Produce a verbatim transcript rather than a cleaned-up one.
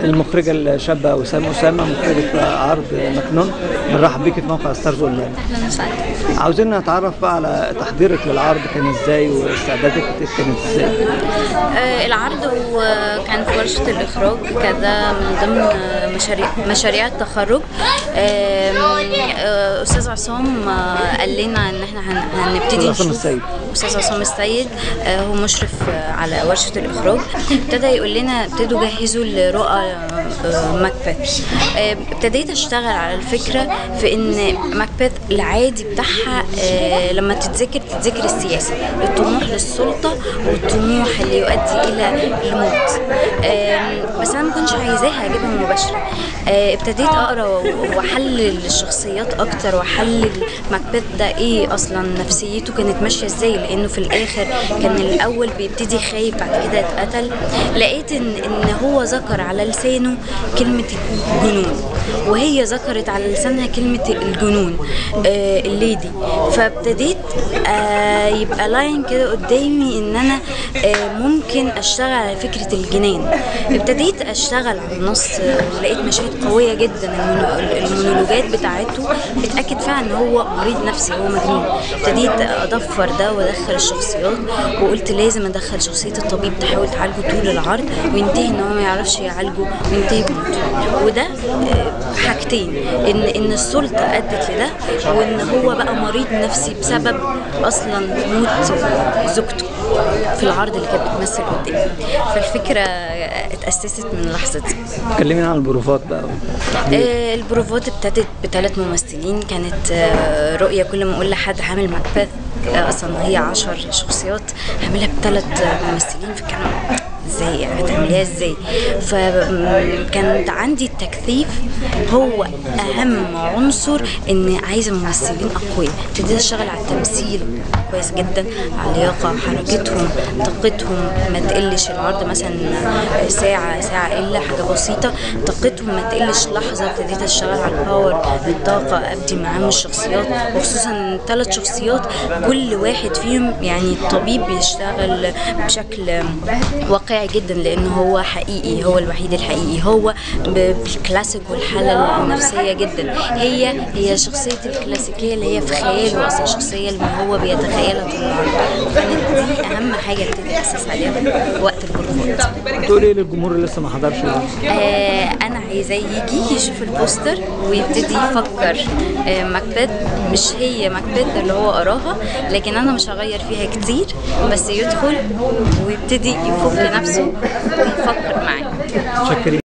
المخرجة الشابة وسام أسامة، مخرجة عرض مكنون. بنرحب بيكي في موقع ستارز اونلاين. اهلا وسهلا. عاوزين نتعرف بقى على تحضيرك للعرض كان ازاي واستعدادك كانت ازاي؟ آه العرض كان في ورشة الإخراج كده من ضمن مشاريع مشاريع التخرج. آه آه أستاذ عصام آه قال لنا إن احنا هنبتدي نشوف. السيد. أستاذ عصام السيد آه هو مشرف على ورشة الإخراج، ابتدى يقول لنا ابتدوا جهزوا لرؤى آه ماكبث. آه ابتديت أشتغل على الفكرة في إن ماكبث العادي بتاعها آه لما تتذكر تتذكر السياسة، الطموح للسلطة والطموح اللي يؤدي إلى الموت. آه بس أنا ما كنتش عايزاها أجيبها مباشرة. آه ابتديت أقرأ وأحلل الشخصيات أكتر وأحلل ماكبث ده إيه أصلا، نفسيته كانت ماشية إزاي، لأنه في الآخر كان الأول بيبتدي خايف بعد كده اتقتل. لقيت إن إن هو ذكر على لسانه كلمة الجنون وهي ذكرت على لسانها كلمة الجنون آه الليدي. فابتديت آه يبقى لاين كده قدامي ان انا آه ممكن اشتغل على فكرة الجنان. ابتديت اشتغل على النص، لقيت مشاهد قوية جدا، المونولوجات بتاعته بتأكد فيها ان هو مريض نفسي، هو مجنون. ابتديت اضفر ده وادخل الشخصيات، وقلت لازم ادخل شخصية الطبيب تحاول تعالجه طول العرض وينتهي ان هو ما يعرفش يعالجه وينتهي بموته. وده آه حاجتين، ان ان السلطة ادت لده، وان هو بقى مريض نفسي بسبب اصلا موت زوجته في العرض اللي كانت بتمثل قدامي. فالفكره اتاسست من اللحظه دي. كلمينا عن البروفات بقى. آه البروفات ابتدت بثلاث ممثلين. كانت آه رؤيه كل ما اقول لحد عامل ماكبث آه اصلا هي عشر شخصيات هعملها بثلاث ممثلين، فكانوا ازاي هتعمليها ازاي؟ فكانت عندي التكثيف هو اهم عنصر، ان عايزه ممثلين اقوياء. ابتديت اشتغل على التمثيل كويس جدا، على اللياقه، حركتهم، طاقتهم ما تقلش. العرض مثلا ساعه ساعه الا حاجه بسيطه، طاقتهم ما تقلش لحظه. ابتديت اشتغل على الباور، الطاقه، ابدي معاهم الشخصيات، وخصوصا ثلاث شخصيات كل واحد فيهم يعني الطبيب بيشتغل بشكل واقعي جدا، لانه هو حقيقي، هو الوحيد الحقيقي، هو بالكلاسيك والحاله النفسيه جدا. هي هي شخصيه الكلاسيكيه اللي هي في خياله اصلا، الشخصيه اللي هو بيتخيلها طول العرض. كانت دي اهم حاجه ابتدي اسس عليها وقت البروفات. تقولي ايه للجمهور اللي لسه ما حضرش؟ آه انا عايزاه يجي يشوف البوستر ويبتدي يفكر. آه ماكبث مش هي ماكبث اللي هو قراها، لكن انا مش هغير فيها كتير، بس يدخل ويبتدي يفك نفسه ويفكر معاه. شكرا.